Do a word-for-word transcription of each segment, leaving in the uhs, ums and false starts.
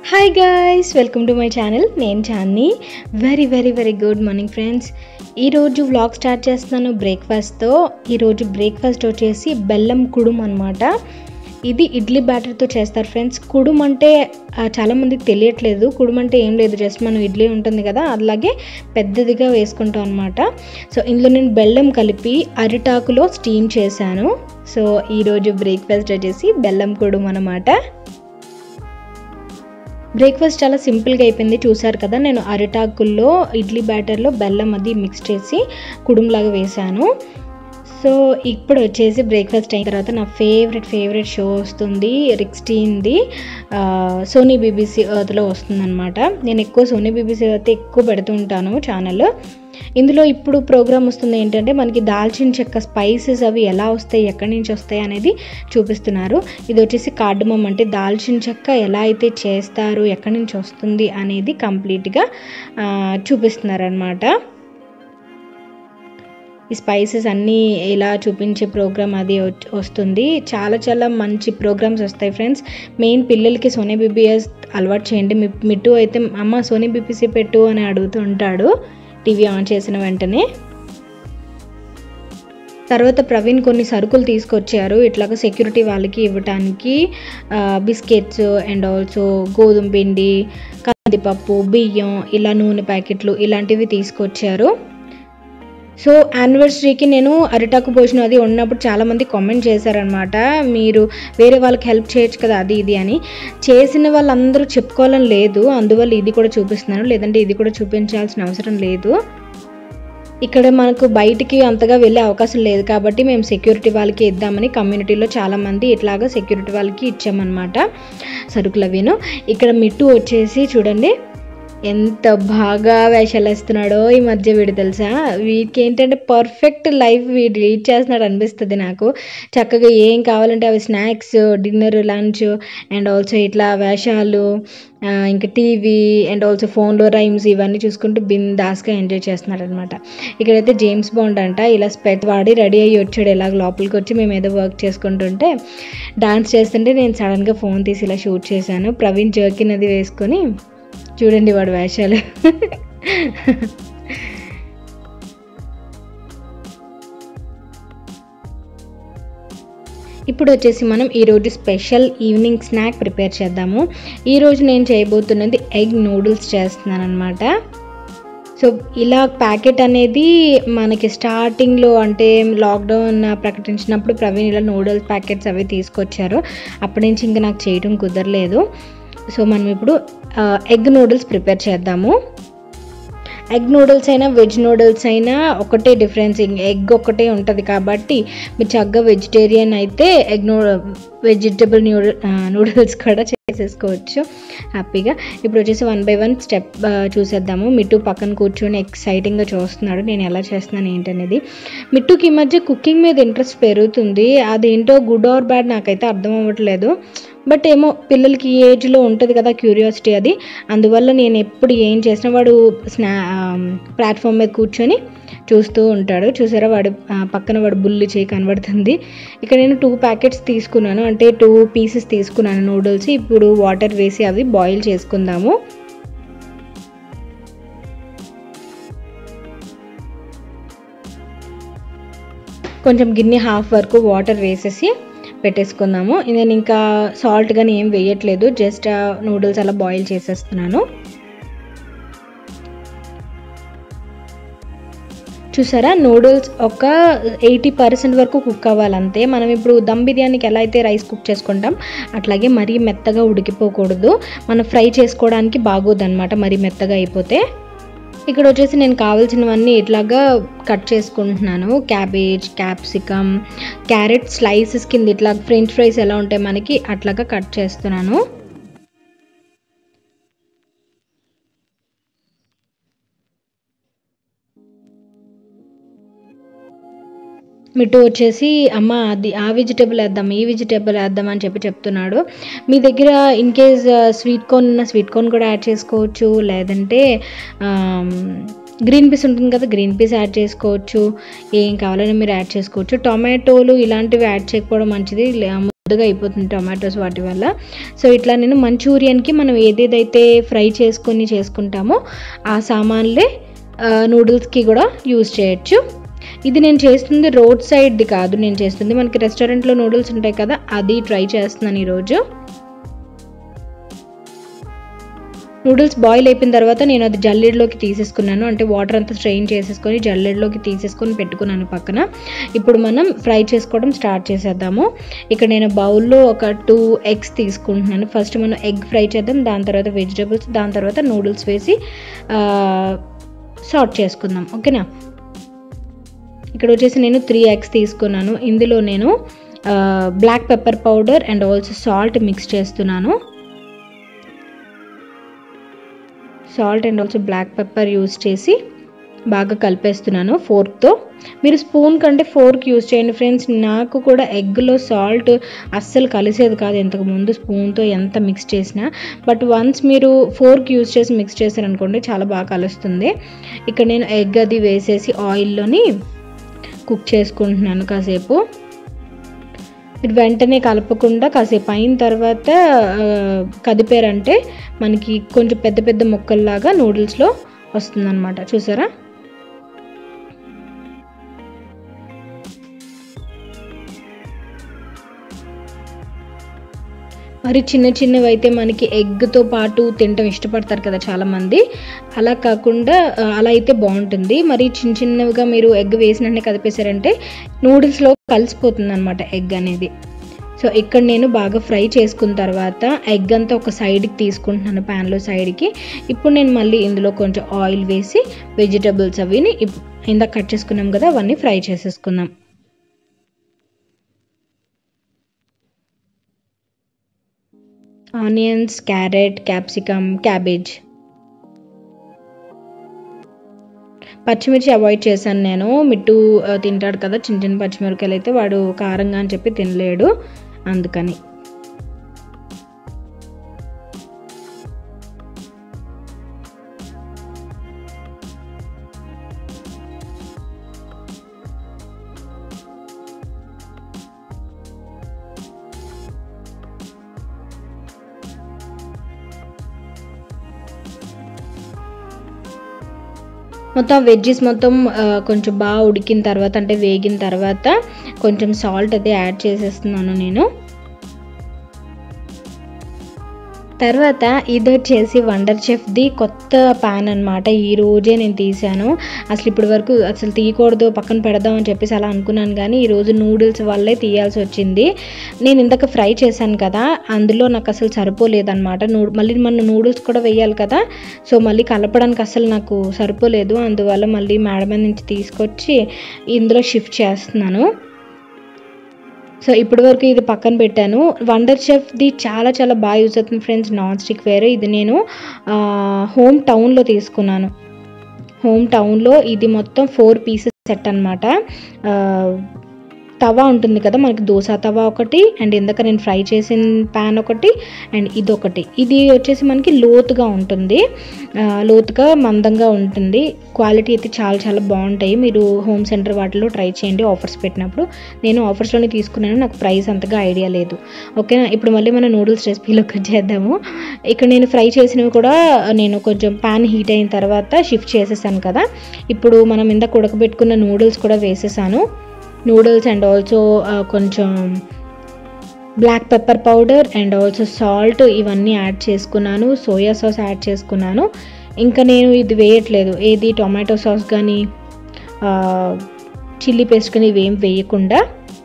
Hi guys, welcome to my channel. నేను Channi. Very very very good morning friends. ఈరోజు vlog start చేస్తున్నాను బ్రేక్ఫాస్ట్తో. ఈరోజు బ్రేక్ఫాస్ట్ వచ్చేసి బెల్లం కుడుం అనమాట. ఇది ఇడ్లీ బ్యాటర్తో చేస్తారు ఫ్రెండ్స్. కుడుం అంటే చాలామందికి తెలియట్లేదు. కుడుం అంటే ఏం లేదు, జస్ట్ మనం ఇడ్లీ ఉంటుంది కదా అలాగే పెద్దదిగా వేసుకుంటాం అనమాట. సో ఇందులో నేను బెల్లం కలిపి అరిటాకులో స్టీమ్ చేశాను. సో ఈరోజు బ్రేక్ఫాస్ట్ వచ్చేసి బెల్లం కుడుం అనమాట. బ్రేక్ఫాస్ట్ చాలా సింపుల్గా అయిపోయింది. చూసారు కదా, నేను అరిటాకుల్లో ఇడ్లీ బ్యాటర్లో బెల్లం అది మిక్స్ చేసి కుడుంలాగా వేసాను. సో ఇప్పుడు వచ్చేసి బ్రేక్ఫాస్ట్ అయిన తర్వాత నా ఫేవరెట్ ఫేవరెట్ షో వస్తుంది, రిక్స్టీన్ది సోనీ బీబీసీ ఎర్త్లో వస్తుందన్నమాట. నేను ఎక్కువ సోనీ బీబీసీ ఎర్త్ ఎక్కువ పెడుతూ ఉంటాను ఛానల్. ఇందులో ఇప్పుడు ప్రోగ్రామ్ వస్తుంది ఏంటంటే మనకి దాల్చిన చెక్క స్పైసెస్ అవి ఎలా వస్తాయి, ఎక్కడి నుంచి వస్తాయి అనేది చూపిస్తున్నారు. ఇది వచ్చేసి కార్డమమ్, అంటే దాల్చిన చెక్క ఎలా అయితే చేస్తారు, ఎక్కడి నుంచి వస్తుంది అనేది కంప్లీట్గా చూపిస్తున్నారు అనమాట. ఈ స్పైసెస్ అన్నీ ఇలా చూపించే ప్రోగ్రామ్ అది వస్తుంది. చాలా చాలా మంచి ప్రోగ్రామ్స్ వస్తాయి ఫ్రెండ్స్. మెయిన్ పిల్లలకి సోనీ బీబీఎస్ అలవాటు చేయండి. మిట్టు అయితే అమ్మ సోనీ బీబీసీ పెట్టు అని అడుగుతూ ఉంటాడు టీవీ ఆన్ చేసిన వెంటనే. తర్వాత ప్రవీణ్ కొన్ని సరుకులు తీసుకొచ్చారు ఇట్లాగా సెక్యూరిటీ వాళ్ళకి ఇవ్వటానికి. బిస్కెట్స్ అండ్ ఆల్సో గోధుమ పిండి, కందిపప్పు, బియ్యం, ఇలా నూనె ప్యాకెట్లు ఇలాంటివి తీసుకొచ్చారు. సో యానివర్సరీకి నేను అరిటాకు భోజనం అది ఉన్నప్పుడు చాలామంది కామెంట్ చేశారనమాట, మీరు వేరే వాళ్ళకి హెల్ప్ చేయొచ్చు కదా అది ఇది అని. చేసిన వాళ్ళందరూ చెప్పుకోవాలని లేదు, అందువల్ల ఇది కూడా చూపిస్తున్నాను, లేదంటే ఇది కూడా చూపించాల్సిన అవసరం లేదు. ఇక్కడ మనకు బయటికి అంతగా వెళ్ళే అవకాశం లేదు కాబట్టి మేము సెక్యూరిటీ వాళ్ళకి ఇద్దామని కమ్యూనిటీలో చాలామంది ఇట్లాగా సెక్యూరిటీ వాళ్ళకి ఇచ్చామన్నమాట సరుకులు అవిను. ఇక్కడ మిట్టు వచ్చేసి చూడండి ఎంత బాగా వేషాలు వేస్తున్నాడో ఈ మధ్య వీడు, తెలుసా. వీడికి ఏంటంటే పర్ఫెక్ట్ లైఫ్ వీడు లీడ్ చేస్తున్నాడు అనిపిస్తుంది నాకు. చక్కగా ఏం కావాలంటే అవి snacks, dinner, lunch and also ఇట్లా వేషాలు, ఇంకా టీవీ అండ్ ఆల్సో ఫోన్లో రైమ్స్ ఇవన్నీ చూసుకుంటూ బిందాస్గా ఎంజాయ్ చేస్తున్నాడు అనమాట. ఇక్కడైతే జేమ్స్ బాండ్ అంట ఇలా స్పెట్ వాడి రెడీ అయ్యి వచ్చాడు. ఇలాగ లోపలికి వచ్చి మేము ఏదో వర్క్ చేసుకుంటుంటే డాన్స్ చేస్తుంటే నేను సడన్గా ఫోన్ తీసి ఇలా షూట్ చేశాను. ప్రవీణ్ జర్కిన్ అది వేసుకొని చూడండి వాడు వేషాలు. ఇప్పుడు వచ్చేసి మనం ఈరోజు స్పెషల్ ఈవినింగ్ స్నాక్ ప్రిపేర్ చేద్దాము. ఈరోజు నేను చేయబోతున్నది ఎగ్ నూడిల్స్ చేస్తున్నాను అనమాట. సో ఇలా ప్యాకెట్ అనేది మనకి స్టార్టింగ్లో అంటే లాక్డౌన్ ప్రకటించినప్పుడు ప్రవీణ్ ఇలా నూడిల్స్ ప్యాకెట్స్ అవి తీసుకొచ్చారు. అప్పటి నుంచి ఇంకా నాకు చేయడం కుదరలేదు. సో మనం ఇప్పుడు ఎగ్ నూడిల్స్ ప్రిపేర్ చేద్దాము. ఎగ్ నూడిల్స్ అయినా వెజ్ నూడిల్స్ అయినా ఒకటే డిఫరెన్స్, ఎగ్ ఒకటే ఉంటుంది కాబట్టి మీరు చక్కగా వెజిటేరియన్ అయితే ఎగ్ నూ వెజిటబుల్ నూడిల్ నూడిల్స్ కూడా చేసేసుకోవచ్చు హ్యాపీగా. ఇప్పుడు వచ్చేసి వన్ బై వన్ స్టెప్ చూసేద్దాము. మిట్టు పక్కన కూర్చొని ఎక్సైటింగ్గా చూస్తున్నాడు నేను ఎలా చేస్తున్నాను ఏంటనేది. మిట్టుకి ఈ మధ్య కుకింగ్ మీద ఇంట్రెస్ట్ పెరుగుతుంది. అదేంటో గుడ్ ఆర్ బ్యాడ్ నాకైతే అర్థం అవ్వట్లేదు. బట్ ఏమో పిల్లలకి ఈ ఏజ్లో ఉంటుంది కదా క్యూరియాసిటీ అది, అందువల్ల నేను ఎప్పుడు ఏం చేసినా వాడు స్నా ప్లాట్ఫామ్ మీద కూర్చొని చూస్తూ ఉంటాడు. చూసారా వాడు పక్కన వాడు బుల్లి చేయి కనబడుతుంది. ఇక్కడ నేను టూ ప్యాకెట్స్ తీసుకున్నాను, అంటే టూ పీసెస్ తీసుకున్నాను నూడిల్స్. ఇప్పుడు వాటర్ వేసి అవి బాయిల్ చేసుకుందాము. కొంచెం గిన్నె హాఫ్ వరకు వాటర్ వేసేసి పెట్టేసుకుందాము. నేను ఇంకా సాల్ట్ కానీ ఏం వేయట్లేదు, జస్ట్ నూడిల్స్ అలా బాయిల్ చేసేస్తున్నాను. చూసారా, నూడిల్స్ ఒక ఎయిటీ పర్సెంట్ వరకు కుక్ అవ్వాలంతే. మనం ఇప్పుడు దమ్ బిర్యానీకి ఎలా అయితే రైస్ కుక్ చేసుకుంటాం అట్లాగే మరీ మెత్తగా ఉడికిపోకూడదు, మనం ఫ్రై చేసుకోవడానికి బాగోదన్నమాట మరీ మెత్తగా అయిపోతే. ఇక్కడ వచ్చేసి నేను కావాల్సినవన్నీ ఇట్లాగా కట్ చేసుకుంటున్నాను. క్యాబేజ్, క్యాప్సికమ్, క్యారెట్ స్లైసెస్ కింద ఇట్లా ఫ్రెంచ్ ఫ్రైస్ ఎలా ఉంటాయి మనకి అట్లాగా కట్ చేస్తున్నాను. మిట్టు వచ్చేసి అమ్మ అది ఆ వెజిటేబుల్ వేద్దాం ఈ వెజిటేబుల్ వేద్దాం అని చెప్పి చెప్తున్నాడు. మీ దగ్గర ఇన్ కేస్ స్వీట్ కార్న్ ఉన్న స్వీట్ కార్న్ కూడా యాడ్ చేసుకోవచ్చు, లేదంటే గ్రీన్ పీస్ ఉంటుంది కదా గ్రీన్ పీస్ యాడ్ చేసుకోవచ్చు, ఏం కావాలని మీరు యాడ్ చేసుకోవచ్చు. టొమాటోలు ఇలాంటివి యాడ్ చేయకపోవడం మంచిది. ముద్దగా అయిపోతుంది టొమాటోస్ వాటి వల్ల. సో ఇట్లా నేను మంచూరియన్కి మనం ఏదేదైతే ఫ్రై చేసుకొని చేసుకుంటామో ఆ సామాన్లే నూడిల్స్కి కూడా యూజ్ చేయొచ్చు. ఇది నేను చేస్తుంది రోడ్ సైడ్ది కాదు, నేను చేస్తుంది మనకి రెస్టారెంట్లో నూడిల్స్ ఉంటాయి కదా, అది ట్రై చేస్తున్నాను ఈరోజు. నూడిల్స్ బాయిల్ అయిపోయిన తర్వాత నేను అది జల్లెడలోకి తీసేసుకున్నాను, అంటే వాటర్ అంతా స్ట్రెయిన్ చేసేసుకొని జల్లెడలోకి తీసేసుకొని పెట్టుకున్నాను పక్కన. ఇప్పుడు మనం ఫ్రై చేసుకోవడం స్టార్ట్ చేసేద్దాము. ఇక్కడ నేను బౌల్లో ఒక టూ ఎగ్స్ తీసుకుంటున్నాను. ఫస్ట్ మనం ఎగ్ ఫ్రై చేద్దాం, దాని తర్వాత వెజిటబుల్స్, దాని తర్వాత నూడిల్స్ వేసి సార్ట్ చేసుకుందాం. ఓకేనా. ఇక్కడ వచ్చేసి నేను త్రీ ఎగ్స్ తీసుకున్నాను. ఇందులో నేను black pepper powder and also salt mix చేస్తున్నాను. Salt and also black pepper use చేసి బాగా కలిపేస్తున్నాను ఫోర్క్తో. మీరు స్పూన్ కంటే ఫోర్క్ యూజ్ చేయండి ఫ్రెండ్స్. నాకు కూడా ఎగ్లో సాల్ట్ అస్సలు కలిసేది కాదు ఇంతకుముందు స్పూన్తో ఎంత మిక్స్ చేసినా. బట్ వన్స్ మీరు ఫోర్క్ యూజ్ చేసి మిక్స్ చేశారనుకోండి చాలా బాగా కలుస్తుంది. ఇక్కడ నేను ఎగ్ అది వేసేసి ఆయిల్లోని కుక్ చేసుకుంటున్నాను కాసేపు. మీరు వెంటనే కలపకుండా కాసేపు అయిన తర్వాత కదిపారంటే మనకి కొంచెం పెద్ద పెద్ద ముక్కల్లాగా నూడిల్స్లో వస్తుందన్నమాట. చూసారా. మరి చిన్న చిన్నవి అయితే మనకి ఎగ్తో పాటు తినటం ఇష్టపడతారు కదా చాలామంది, అలా కాకుండా అలా అయితే బాగుంటుంది. మరి చిన్న చిన్నవిగా మీరు ఎగ్ వేసినట్టే కదిపేశారంటే నూడిల్స్లో కలిసిపోతుంది అనమాట ఎగ్ అనేది. సో ఇక్కడ నేను బాగా ఫ్రై చేసుకున్న తర్వాత ఎగ్ అంతా ఒక సైడ్కి తీసుకుంటున్నాను, ప్యాన్లో సైడ్కి. ఇప్పుడు నేను మళ్ళీ ఇందులో కొంచెం ఆయిల్ వేసి వెజిటబుల్స్ అవిని ఇందాక కట్ చేసుకున్నాం కదా అవన్నీ ఫ్రై చేసేసుకుందాం. ఆనియన్స్, క్యారెట్, క్యాప్సికమ్, క్యాబేజ్, పచ్చిమిర్చి అవాయిడ్ చేశాను నేను. మిట్టు తింటాడు కదా చిన్న చిన్న పచ్చిమిరకాయలు, అయితే వాడు కారంగా అని చెప్పి తినలేడు, అందుకని. మొత్తం వెజ్జెస్ మొత్తం కొంచెం బాగా ఉడికిన తర్వాత అంటే వేగిన తర్వాత కొంచెం సాల్ట్ అది యాడ్ చేసేస్తున్నాను నేను. తర్వాత ఇది వచ్చేసి వండర్ చెఫ్ది కొత్త ప్యాన్ అనమాట. ఈ రోజే నేను తీసాను. అసలు ఇప్పటి వరకు అసలు తీయకూడదు, పక్కన పెడదాం అని చెప్పేసి అలా అనుకున్నాను, కానీ ఈరోజు నూడిల్స్ వల్లే తీయాల్సి వచ్చింది. నేను ఇందాక ఫ్రై చేశాను కదా, అందులో నాకు అసలు సరిపోలేదన్నమాట. నూ మళ్ళీ మన నూడిల్స్ కూడా వేయాలి కదా, సో మళ్ళీ కలపడానికి అసలు నాకు సరిపోలేదు. అందువల్ల మళ్ళీ మేడ మీద నుంచి తీసుకొచ్చి ఇందులో షిఫ్ట్ చేస్తున్నాను. సో ఇప్పటి వరకు ఇది పక్కన పెట్టాను. వండర్ చెఫ్ది చాలా చాలా బాగా యూజ్ అవుతుంది ఫ్రెండ్స్, నాన్ స్టిక్ వేర్. ఇది నేను హోమ్ టౌన్లో తీసుకున్నాను. హోమ్ టౌన్లో ఇది మొత్తం ఫోర్ పీసెస్ సెట్ అనమాట. తవా ఉంటుంది కదా మనకి, దోశ తవా ఒకటి, అండ్ ఇందాక నేను ఫ్రై చేసిన ప్యాన్ ఒకటి, అండ్ ఇది ఒకటి. ఇది వచ్చేసి మనకి లోతుగా ఉంటుంది, లోతుగా మందంగా ఉంటుంది. క్వాలిటీ అయితే చాలా చాలా బాగుంటాయి. మీరు హోమ్ సెంటర్ వాటిలో ట్రై చేయండి ఆఫర్స్ పెట్టినప్పుడు. నేను ఆఫర్స్లోనే తీసుకున్నాను, నాకు ప్రైస్ అంతగా ఐడియా లేదు. ఓకేనా. ఇప్పుడు మళ్ళీ మన నూడిల్స్ రెసిపీలోకి వచ్చేద్దాము. ఇక్కడ నేను ఫ్రై చేసినవి కూడా నేను కొంచెం ప్యాన్ హీట్ అయిన తర్వాత షిఫ్ట్ చేసేసాను కదా. ఇప్పుడు మనం ఇందాక ఉడకబెట్టుకున్న నూడిల్స్ కూడా వేసేసాను. నూడిల్స్ అండ్ ఆల్సో కొంచెం black pepper powder and also salt ఇవన్నీ యాడ్ చేసుకున్నాను. సోయా సాస్ యాడ్ చేసుకున్నాను. ఇంకా నేను ఇది వేయట్లేదు, ఏది టొమాటో సాస్ కానీ చిల్లీ పేస్ట్ కానీ ఇవేం వేయకుండా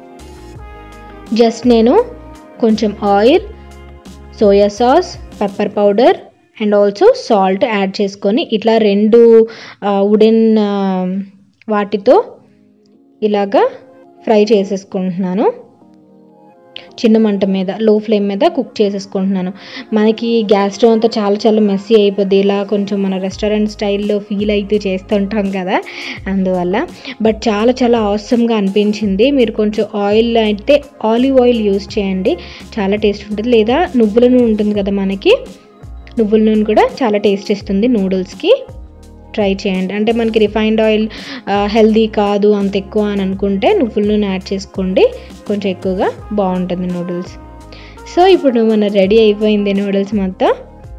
జస్ట్ నేను కొంచెం oil, soya sauce, pepper powder and also salt add చేసుకొని ఇట్లా రెండు వుడెన్ వాటితో ఇలాగా ఫ్రై చేసేసుకుంటున్నాను. చిన్న మంట మీద, లో ఫ్లేమ్ మీద కుక్ చేసేసుకుంటున్నాను. మనకి గ్యాస్ స్టవ్ అంతా చాలా చాలా మెస్సీ అయిపోద్ది, ఇలా కొంచెం మన రెస్టారెంట్ స్టైల్లో ఫీల్ అయితే చేస్తుంటాం కదా, అందువల్ల. బట్ చాలా చాలా ఆసమ్గా అనిపించింది. మీరు కొంచెం ఆయిల్ అయితే ఆలివ్ ఆయిల్ యూజ్ చేయండి, చాలా టేస్ట్ ఉంటుంది. లేదా నువ్వుల నూనె ఉంటుంది కదా మనకి, నువ్వుల నూనె కూడా చాలా టేస్ట్ ఇస్తుంది నూడిల్స్కి. ట్రై చేయండి. అంటే మనకి రిఫైన్డ్ ఆయిల్ హెల్దీ కాదు అంత ఎక్కువ అని అనుకుంటే నువ్వుల నూనె యాడ్ చేసుకోండి, కొంచెం ఎక్కువగా బాగుంటుంది నూడిల్స్. సో ఇప్పుడు మన రెడీ అయిపోయింది నూడిల్స్ మొత్తం.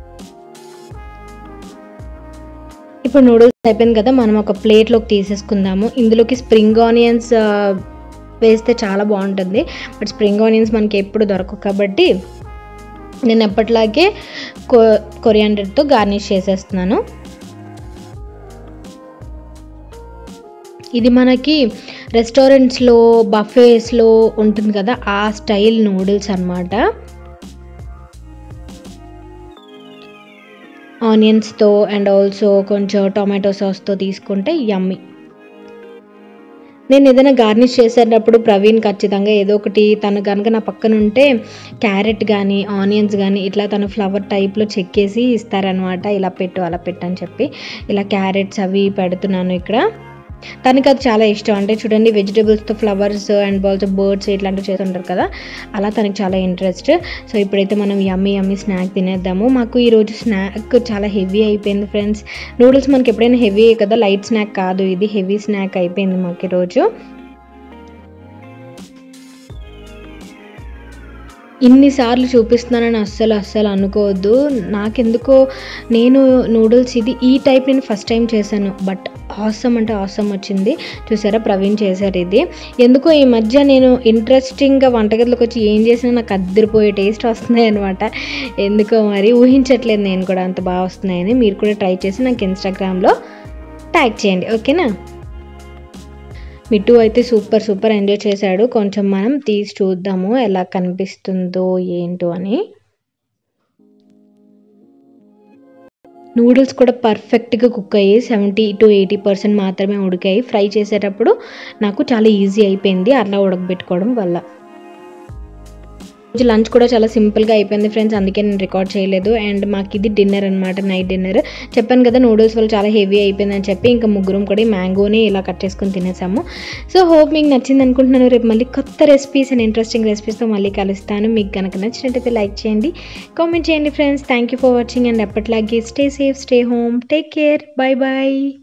ఇప్పుడు నూడిల్స్ అయిపోయింది కదా, మనం ఒక ప్లేట్లోకి తీసేసుకుందాము. ఇందులోకి స్ప్రింగ్ ఆనియన్స్ వేస్తే చాలా బాగుంటుంది, బట్ స్ప్రింగ్ ఆనియన్స్ మనకి ఎప్పుడు దొరకవు కాబట్టి నేను ఎప్పటిలాగే కొ కొరియాండర్తో గార్నిష్ చేసేస్తున్నాను. ఇది మనకి రెస్టారెంట్స్లో బఫేస్లో ఉంటుంది కదా ఆ స్టైల్ నూడిల్స్ అన్నమాట. ఆనియన్స్తో అండ్ ఆల్సో కొంచెం టొమాటో సాస్తో తీసుకుంటే యమ్మీ. నేను ఏదైనా గార్నిష్ చేసేటప్పుడు ప్రవీణ్ ఖచ్చితంగా ఏదో ఒకటి, తను కనుక నా పక్కన ఉంటే క్యారెట్ కానీ ఆనియన్స్ కానీ ఇట్లా తను ఫ్లవర్ టైప్లో చెక్కేసి ఇస్తారనమాట. ఇలా పెట్టు అలా పెట్టు అని చెప్పి ఇలా క్యారెట్స్ అవి పెడుతున్నాను ఇక్కడ. తనకి అది చాలా ఇష్టం. అంటే చూడండి వెజిటేబుల్స్తో ఫ్లవర్స్ అండ్ ఆల్సో బర్డ్స్ ఇట్లాంటివి చేస్తుంటారు కదా, అలా తనకి చాలా ఇంట్రెస్ట్. సో ఇప్పుడైతే మనం యమ్మీ యమ్మీ స్నాక్ తినేద్దాము. మాకు ఈరోజు స్నాక్ చాలా హెవీ అయిపోయింది ఫ్రెండ్స్. నూడిల్స్ మనకి ఎప్పుడైనా హెవీ కదా, లైట్ స్నాక్ కాదు ఇది, హెవీ స్నాక్ అయిపోయింది మాకు ఈరోజు. ఇన్నిసార్లు చూపిస్తున్నానని అస్సలు అస్సలు అనుకోవద్దు. నాకెందుకో నేను నూడిల్స్ ఇది ఈ టైప్ నేను ఫస్ట్ టైం చేశాను, బట్ ఆసమ్ అంటే ఆసమ్ వచ్చింది. చూసారా ప్రవీణ్ చేశారు ఇది. ఎందుకో ఈ మధ్య నేను ఇంట్రెస్టింగ్గా వంటగదిలోకి వచ్చి ఏం చేసినా నాకు అద్దరిపోయే టేస్ట్ వస్తున్నాయి అనమాట. ఎందుకో మరి ఊహించట్లేదు నేను కూడా అంత బాగా వస్తున్నాయని. మీరు కూడా ట్రై చేసి నాకు ఇన్స్టాగ్రామ్లో ట్యాగ్ చేయండి, ఓకేనా. మిట్టు అయితే సూపర్ సూపర్ ఎంజాయ్ చేశాడు. కొంచెం మనం తీసి చూద్దాము ఎలా కనిపిస్తుందో ఏంటో అని. నూడిల్స్ కూడా పర్ఫెక్ట్గా కుక్ అయ్యి సెవెంటీ టు ఎయిటీ పర్సెంట్ మాత్రమే ఉడికాయి. ఫ్రై చేసేటప్పుడు నాకు చాలా ఈజీ అయిపోయింది అట్లా ఉడకబెట్టుకోవడం వల్ల. రోజు లంచ్ కూడా చాలా సింపుల్గా అయిపోయింది ఫ్రెండ్స్, అందుకే నేను రికార్డ్ చేయలేదు. అండ్ మాకు ఇది డిన్నర్ అనమాట, నైట్ డిన్నర్. చెప్పాను కదా నూడిల్స్ వల్ల చాలా హెవీ అయిపోయిందని చెప్పి, ఇంకా ముగ్గురం కూడా మ్యాంగోని ఇలా కట్ చేసుకొని తినేసాము. సో హోప్ మీకు నచ్చింది అనుకుంటున్నాను. రేపు మళ్ళీ కొత్త రెసిపీస్ అండ్ ఇంట్రెస్టింగ్ రెసిపీస్తో మళ్ళీ కలుస్తాను. మీకు కనుక నచ్చినట్టయితే లైక్ చేయండి, కామెంట్ చేయండి friends. Thank you for watching and ఎప్పటిలాగే stay safe, stay home, take care, bye bye.